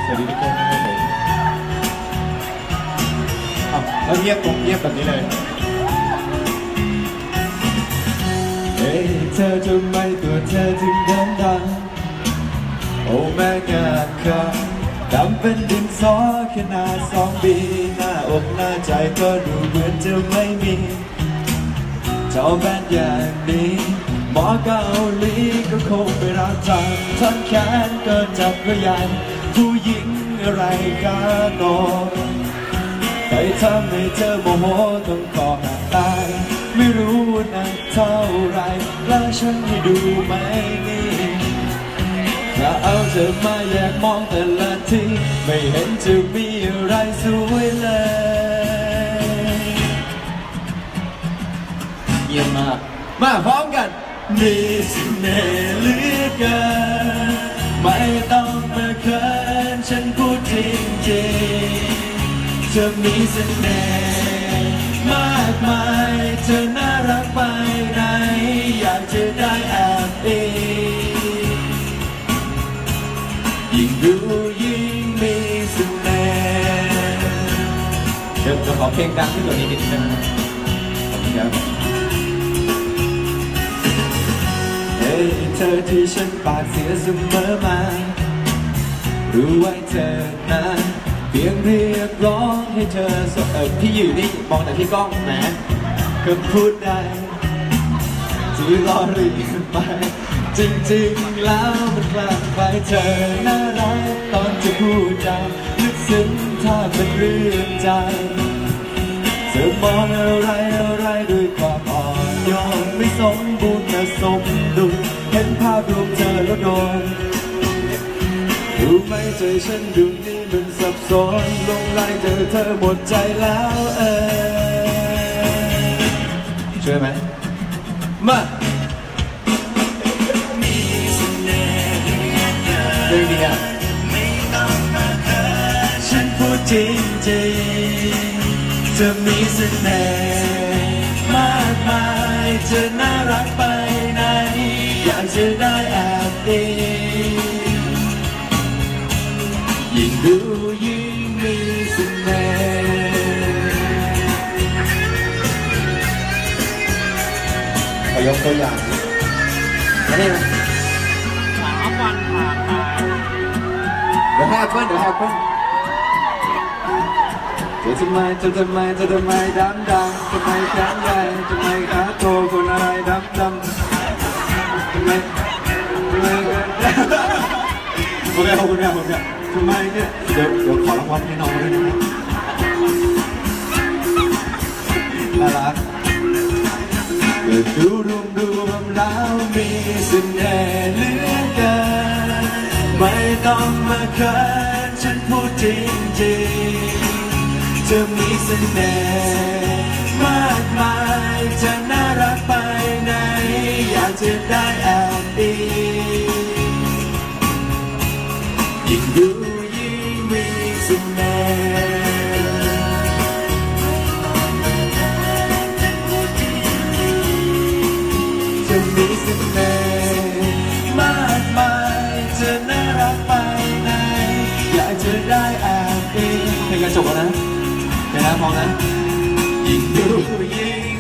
สวัสดีทุกคนนะครับผมแล้วเงียบแบบนี้เลยเฮ้ยเธอทำไมตัวเธอถึงเดินดังโอ้แม่งานค่ะดำเป็นดินสอขนาด2 ปีหน้าอกหน้าใจก็ดูเหมือนจะไม่มีเจ้าแบนอย่างนี้หมอเกาหลีก็คงไม่รักทำท่อนแขนก็จับก็ยันผู้หญิงอะไรกันโนใครทำให้เธอโมโหต้องขอหักตายไม่รู้นักเท่าไรแล้วฉันให้ดูไหมนี่ถ้าเอาเธอมาแยกมองแต่ละทีไม่เห็นจะมีอะไรสวยเลยเยี่ยมมากมาพร้อมกันมีเสน่ห์เหลือเกินไม่ต้องมาเขินฉันพูดจริงๆเธอมีเสน่ห์มากมายเธอน่ารักไปไหนอยากจะได้แอบอิงยิ่งดูยิ่งมีเสน่ห์เดี๋ยวขอเพลงดังที่ตัวนี้นิดนึงขอบคุณครับเธอที่ฉันปากเสียเสมอมารู้ไว้เธอนะเพียงเรียกร้องให้เธอพี่อยู่นี่มองแต่พี่ก้องนะก็พูดได้ที่รอเรียนไปจริงๆแล้วมันกลางใครเธอน่ารักตอนจะพูดจาลึกซึ้งถ้าเป็นเรื่องใจเธอมองอะไรด้วยความอ่อนโยนไม่สมบูรณ์แต่สมดุลเห็นภาพรวมเธอแล้วโดนรู้ไหมใจฉันดูนี่มันสับสนลงไหลเธอหมดใจแล้วช่วยไหมมามีเสน่ห์เรื่องนี้อะไม่ต้องมาเขินฉันพูดจริงๆเธอมีเสน่ห์มากมายเธอน่ารักไปไหนอยากจะได้แอบอิงยิ่งดูยิ่งมีเสน่ห์ขอยกตัวอย่างอันนี้นะ3 วันผ่านไปเดี๋ยวให้เพิ่นเธอทำไมดำทำไมแข็งใหญ่ทำไมขาโตคนอะไรดำทำไมโอเคขอบคุณครับทำไมเนี่ยเดี๋ยวขอรางวัลให้น้องด้วยนะครับน่ารักดูแล้วมีเสน่ห์เหลือเกินไม่ต้องมาเขินฉันพูดจริงๆเธอมีเสน่ห์มากมายเธอน่ารักไปไหนอยากจะได้แอบอิงยิ่งดูยิ่งมีเสน่ห์เธอมีเสน่ห์มากมายเธอน่ารักไปไหนอยากจะได้แอบอิงเพลงกระจกนะเดี๋ยวนะมองนะยิ่งดูยิ่ง